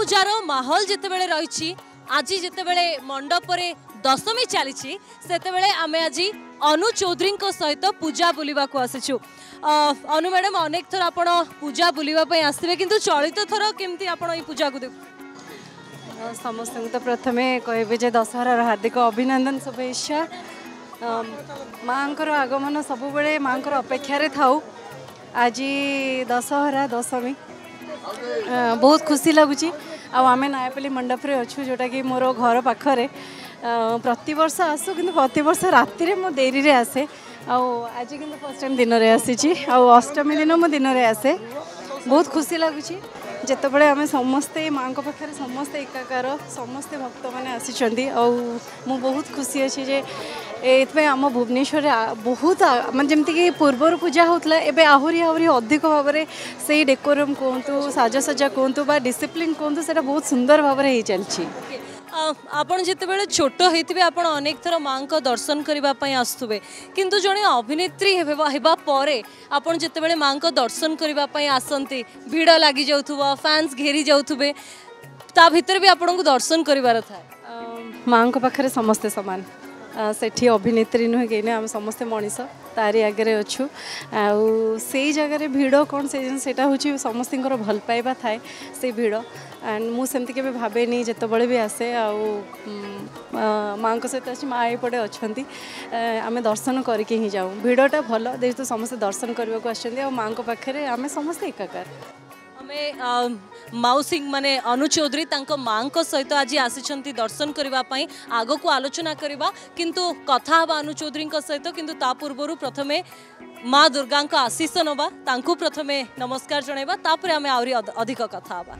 पूजार माहौल जितेबेले रही आज जितेबेले मंडपरे दशमी चली सेतेबेले आमे आज अनु चौधरी सहित पूजा बुलिबा को आसीछु। अनु मैडम अनेक थर आपण पूजा बुलिबा पई आसीबे किंतु चलित थर केमती आपण ई पूजा को देख समस्त तो प्रथमे कहबे जे दशहरार हार्दिक अभिनंदन शुभेच्छा। माँकर आगमन सब बेले माँकर अपेक्षारे थाउ। आज दशहरा दशमी बहुत खुशी लगुच। आमे नयापल्ली मंडप रे अच्छु जोटा कि मोर घर पाखरे प्रति वर्ष आसु कि प्रति वर्ष राति मो देरी रे आसे। आज कि फर्स्ट टाइम दिन में आसी अष्टमी दिन मो दिन में आसे। बहुत खुशी लगुच जितेबाला आम समस्ते माँ पाखे समस्ते एकाकार समस्ते भक्त मैंने आसी मु बहुत खुशी अच्छी जे ये आम भुवनेश्वर बहुत मैं जमती कि पूर्वर पूजा होता एवं आहरी आहरी अधिक भाव में से डेकोरम कहतु साजसज्जा कहतु बा डिसिप्लिन कहतु से बहुत सुंदर भाव में चलती। आपण जितेबाला छोट होते आपण अनेक थर माँ को दर्शन करने आसुवे किंतु जड़े अभिनेत्री हेबा परे आपण जितेबाला माँ को दर्शन करने आसती भिड़ लगी जाऊथुबा फैंस घेरी जाऊथुबे ता भितर भी आपण को दर्शन करिवार था। माँ को पाखरे समस्ते समान सेठी अभिनेत्री नुहे कहीं आम समस्ते मनीष तारी आगे अच्छु से जगह भिड़ कौन से हूँ समस्त भल पाइबा थाए से भिड़ एंड मुझे के भावे नहीं जिते भी आसे माँ सहित अच्छी माँ एपटे अच्छा आम दर्शन करके ही जाऊँ भिड़टा भल जेहेतु समस्त दर्शन करने को आस माँ पाखे आम समस्ते एकाकार। आमे मौसी माने अनु चौधरी माँ सहित आज आसी दर्शन करने आग को आलोचना करवा किंतु कथा हवा अनु चौधरी सहित किंतु ता पूर्व प्रथमे माँ दुर्गा आशीष नवा तांकु प्रथमे नमस्कार जणाइबा तापरे आमे आउरी अधिक कथा हवा।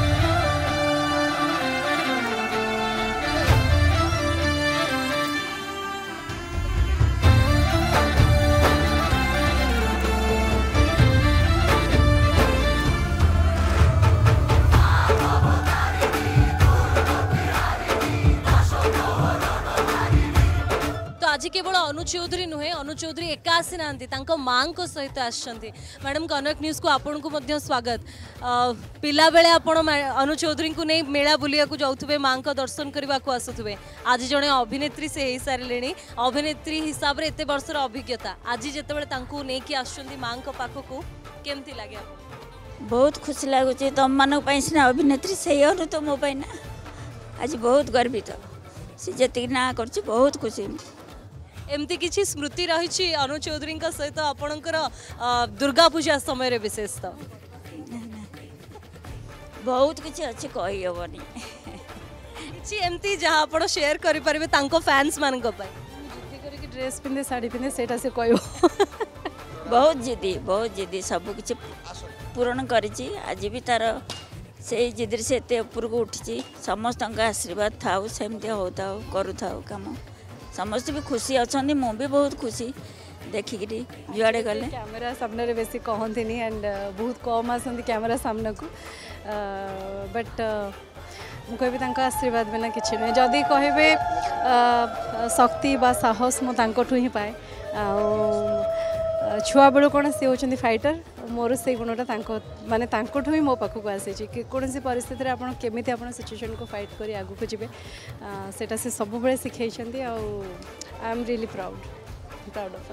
आज केवल अनु चौधरी नुहे अनु चौधरी एका आसी ना माँ सहित आसछन्ती। मैडम कनक न्यूज को आपन को मध्य स्वागत। पिला बेले आपण अनु चौधरी को नहीं मेला बुलिया को जाउथुबे माँ को दर्शन करने को आसुथुबे आज जड़े अभिनेत्री से हो सारे अभिनेत्री हिसाब से एत वर्षर अभिज्ञता आज जितेबाला तांकु नहीं कि आसछन्ती माँ को पाखकु केमती लागे? बहुत खुशी लगुच तुम मान सीना अभिनेत्री से अनु तो मो ना आज बहुत गर्वित सी जी ना कर बहुत खुशी। एमती किसी स्मृति रही अनु चौधरी सहित आपणकर दुर्गा पूजा समय रे विशेष तो बहुत किसी अच्छी कही हेनी किसी एमती जहाँ आप शेयर करेंगे फैंस मान ड्रेस पिंधे साड़ी पिंधे सेटा से कह बहुत जिद्दी सब किसी पूरण करी आज भी तार से जिद्री से ऊपर को उठी समस्त आशीर्वाद थाऊ सेमती होता करू काम समस्त भी खुशी अच्छा मु भी बहुत खुशी देखिक जुआड़े गले कैमेरा सामने बेसी कहती एंड बहुत कम आसती कैमेरा सामने को बट मुझे आशीर्वाद बिना किसी नुहे जदि कहे शक्ति बा साहस मुझू ही पाए छुआ बेलू कौन सी होती फाइटर मोर से गुणटा माने ही मो पाखक आसी कौन सी परिस्थिति आप केमी आप सिचुएशन को फाइट कर आगू को जीवे सेटा से सब बेले शिखाई I am really proud of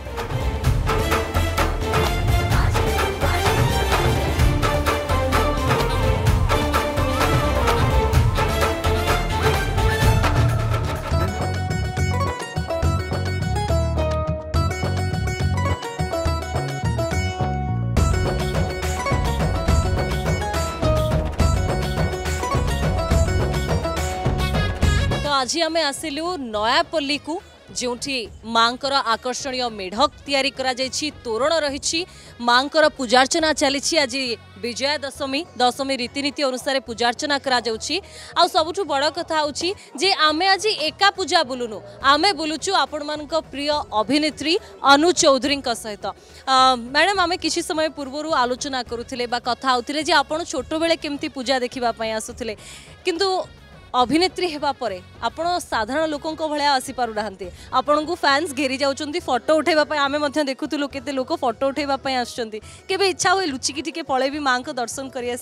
आज आम आसिलु नयापल्ली को जोठी माँकर आकर्षणीय मेढक तैयारी करा जायछि तोरण रही माँकर पूजार्चना चली आज विजया दशमी रीतिनीति अनुसार पूजार्चना करा जाउछि। आ सबुठु बड़ कथा होछि जे आमे आज एका पूजा बुलुनु आमे बुलुचु आपण मानक प्रिय अभिनेत्री अनु चौधरी सहित। मैडम आमे किछि समय पूर्व आलोचना करुथिले बा कथा होथिले जे आपण छोट बेले केमती पूजा देखिबा पय आसुथिले किंतु अभिनेत्री हेबा परे आपण साधारण लोकों भलिया आसी पारु नाहंती आपण को फैंस घेरी जाउचंती फोटो उठेबा पय आमे मध्य देखुतु केते लोक फोटो उठेबा पय आछंती केबे इच्छा होय लुचिकी टिके पळे भी मां को दर्शन करि आसीबी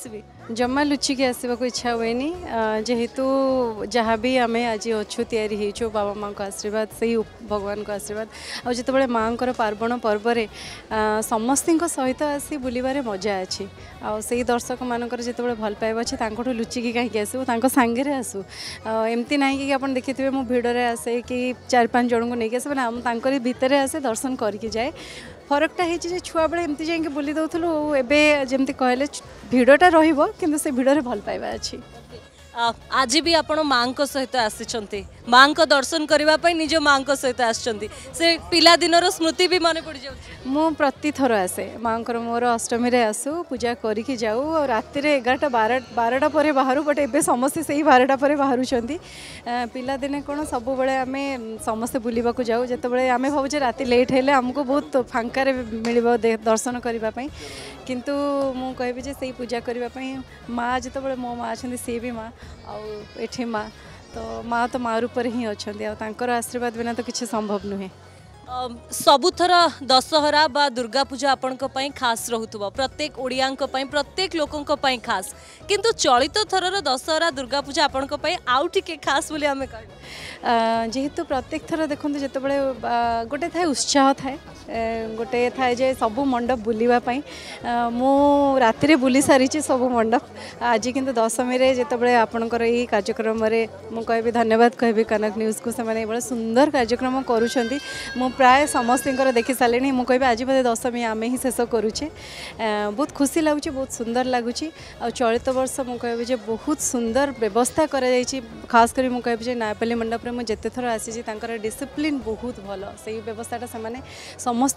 जमा लुचिकी आसवा को इच्छा हुए जेहेतु जहाँ भी आम आज अच्छु या बाबा माँ को आशीर्वाद से ही भगवान को आशीर्वाद आ जो माँ को पार्वण पर्व समस्त सहित आसी बुलबार मजा अच्छी आई दर्शक मानकर जो भल पाइबा अच्छे लुचिकी कहीं आसू सांगे आसू एमती ना कि आप देखिए मु भिड़े आसे कि 4-5 जन को लेकिन आसे मैंने भितर आसे दर्शन करके जाए फरकटा है छुआ बेले एमती जाइए बुली दौलू एवं जमी कहले भिड़टा रही से भिड़े भल पाइबा अच्छी आज भी आपण माँ सहित आसी माँ को दर्शन करने निज माँ सहित आसी से पिला दिनर स्मृति भी मन पड़ जाए मु प्रति थर आसे माँ मोर अष्टमी रे आसू पूजा करके जाऊ और राति 11-12 पर बाहर बट एबे समस्ते से ही 12टा पर बाहर पिला दिने कौन सब बेले आम समस्ते बुलवा जाऊ जिते आम भावुचे राति लेट हेले आमको बहुत फांकार मिल दर्शन करने किंतु मु कहबी जे से पूजा करने माँ जिते मो माँ अच्छी सी भी माँ आठी माँ तो माँ रूप ही अच्छा आशीर्वाद बिना तो किसी संभव नुहे सबुथर दशहरा बा दुर्गा पूजा आपण खास रहूथबो प्रत्येक ओडिया प्रत्येक लोकों खास किंतु चलित थरर दशहरा दुर्गा पूजा आपण आउ टिके खास बोली आमे कह जेहेतु प्रत्येक थर देखो जिते गोटे थाए उत्साह थाए गोटे थाए जे सबू मंडप बुलवाई मु राति बुली सारी सबू मंडप आज किंतु दशमी रे जिते आपणकर यही कार्यक्रम मु कहबी धन्यवाद कहबी कनक न्यूज को से बड़ा सुंदर कार्यक्रम करुछंती मु प्राय समस्त देखी सारे मुझे आज बोधे दशमी आम ही शेष करुचे बहुत खुशी लगुच बहुत सुंदर लगुच चलित वर्ष मुझे बहुत सुंदर व्यवस्था कर खास कर मुझे नायपल्ली मंडप में मुझे थर आसी डिसिप्लिन बहुत भल से व्यवस्थाटा से समस्त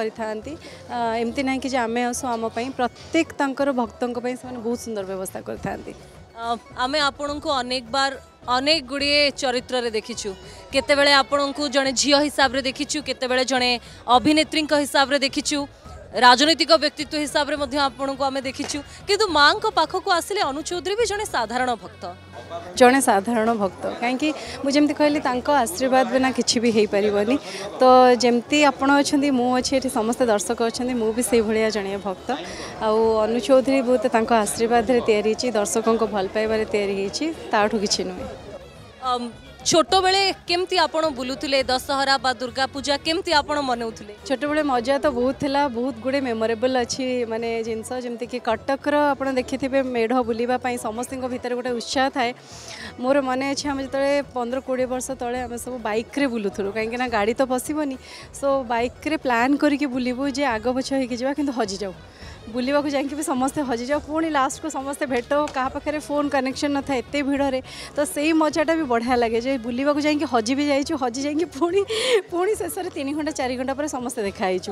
एमती ना कि आम आसू आम प्रत्येक भक्तों से बहुत सुंदर व्यवस्था करते आम आपण को अनेक बार अनेक गुड़िए चरित्र रे देखीचु केतेबेले आपण को जड़े झील हिसाब रे देखीचु केतेबेले जड़े अभिनेत्री हिसाब रे देखीचु राजनैतिक व्यक्तित्व हिसाब रे आपण को आमे देखीचु किंतु माँ को पाख को आसिले अनु चौधरी भी जड़े साधारण भक्त जड़े साधारण भक्त कहीं मुझे कहली आशीर्वाद बिना किसी भी हो पारनी तो जमती आपण अच्छा मुझे समस्त दर्शक अच्छा मु भी से भाया जड़े भक्त अनु चौधरी बहुत आशीर्वाद या दर्शकों को भल पाइबार या किसी नुहे छोट बेले केमती आपण बुलुथिले दशहरा बा दुर्गा पूजा केमती आपण मनाउथिले छोट बेले मजा तो बहुत थिला बहुत गुड़े मेमोरेबल अच्छी माने जिनस जमती कि कटक आपण देखिथिबे मेढ बुलिबा पई समस्त भीतर गोटे उत्साह थाए मोर मन अच्छे आम जो 15-20 वर्ष तले आम सब बाइक रे बुलुथुलु कहीं गाड़ी तो पशिबनी सो बाइक रे प्लान करके बुलबू जे आग पछ होइके जावा किंतु हजि जाऊ बुलवा को जाकि भी समस्ते हजि जाओ पुणी लास्ट को समस्ते भेट क्या पाखे फोन कनेक्शन न था एत भिड़े तो से मजाटा भी बढ़िया लगे जो बुलवा को जाकि हजि भी जाइए हजि जाकि पुणी शेष 3 घंटा 4 घंटा पर समस्ते देखाईचु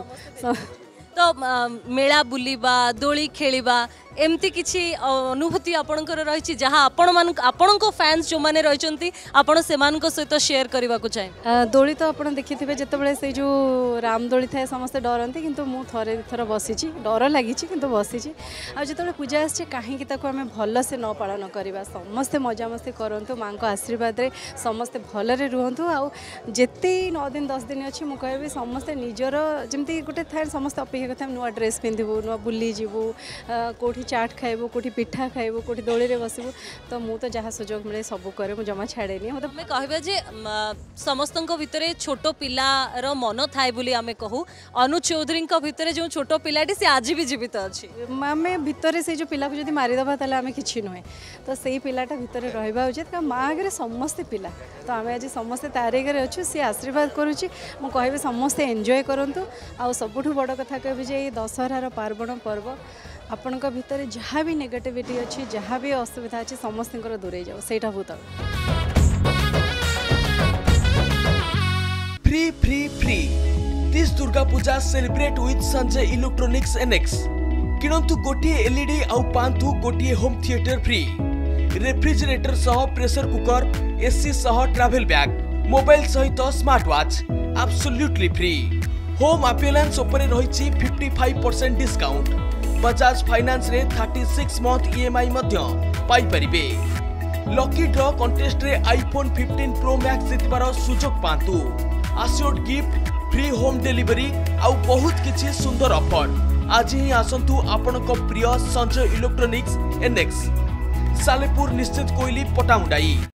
तो मेला बुलिबा दोली खेलिबा एमती किछि अनुभूति आपणकर रही जहाँ आपण फैंस जो मैंने रही आपण से सहित शेयर करने को चाहे दोली तो आप देखिए जिते से जो राम दोली थाए समस्ते डरती किंतु मु थरे थर बसी डर लगी किंतु बसी जो पूजा आसे कहीं आम भल से न पालन करवा समस्ते मजामस्ती करूँ माँ को आशीर्वाद रे समस्ते भलरे रुहतु आते 9 दिन 10 दिन अच्छी मुझे कहबी समस्ते निजर जमी गोटे थाए समस्त अपेक्षा करते नुआ ड्रेस पिंधु नुआ बुली जीवु कौटी चाट खाइबू कौटी पिठा खाइबू कौटी दोली रे बसबू तो मु तो जहाँ सुजोग मिले सब करे मु जमा छाड़ेनी मतलब मैं कहबे जे समस्त भितर छोट पिलार मन थाए बोली आमे कहू अनु चौधरी भितर जो छोट पिलाटी से आज भी जीवित अच्छी आम भितर से जो पिला को जब मारिदबा ताले आमे किछि नुहे तो से पिलाटा भितर रहिबा उचित का माँ आगे समस्ते पिला तो आम आज समस्ते तार आगे अच्छु सी आशीर्वाद करुच्ची मु कहबी समस्ते एंजॉय करंतु आ सबुठु बड़ कथा कहबी जे दशहरार पार्वण पर्व आपण भितर जहाँ भी नेगेटिविटी अच्छी जहाँ भी असुविधा अच्छी समस्त दूरे जाओ सेटा भूत free free free this Durga Puja celebrate with Sanjay electronics NX किणंतु गोटे एलईडी आउ पांथु गोटे होम थिएटर फ्री रेफ्रिजरेटर सह प्रेशर कुकर एसी सह ट्रैवल बैग मोबाइल सहित smart watch absolutely free home appliance उपरे रहिछि 55% डिस्काउंट बजाज फाइनेंस रे 36 मंथ ईएमआई मध्य पाई परिबे लकी ड्रॉ कंटेस्ट रे आईफोन 15 प्रो मैक्स जितबार सुजोग पांतु assured gift free home delivery आउ बहुत किछि सुंदर ऑफर आज ही आसंतु आपणक प्रिय संजय इलेक्ट्रोनिक्स एनएक्स सालेपुर निश्चित कोइली पटामुंडाई।